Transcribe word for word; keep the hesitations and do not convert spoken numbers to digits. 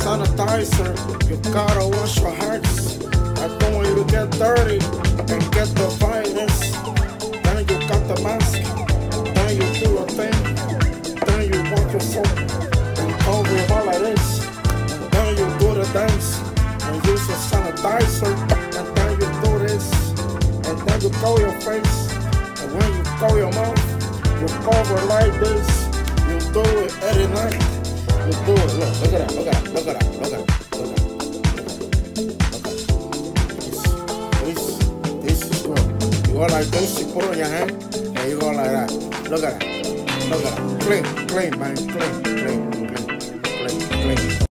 sanitizer. You gotta wash your hands. I don't want you to get dirty and get the virus. Then you got the mask. Then you do a thing. Then you walk your foot and cover your all like this. And then you do the dance and use a sanitizer. And then you do this. And then you cover your face. And when you cover your mouth, you cover like this. You do it every night. You do it. Look, look at that. Look at that. Look at that. Look at that. Look at that. This, this is good. You go like this, you put on your hand, and you go like that. Look at that. Look at that. Clean, clean, man. Clean, clean, clean, clean, clean.